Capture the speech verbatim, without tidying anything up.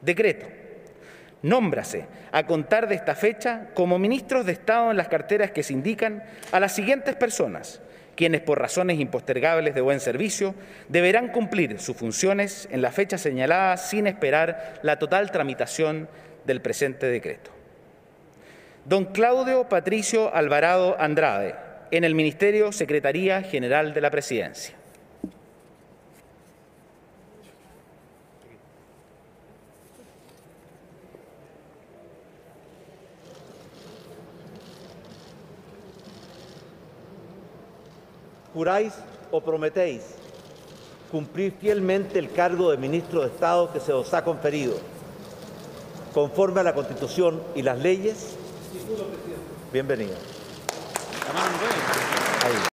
Decreto. Nómbrase, a contar de esta fecha, como ministros de Estado en las carteras que se indican a las siguientes personas, quienes por razones impostergables de buen servicio deberán cumplir sus funciones en la fecha señalada sin esperar la total tramitación del presente decreto. Don Claudio Patricio Alvarado Andrade, en el Ministerio Secretaría General de la Presidencia. ¿Juráis o prometéis cumplir fielmente el cargo de ministro de Estado que se os ha conferido, conforme a la Constitución y las leyes? Bienvenido.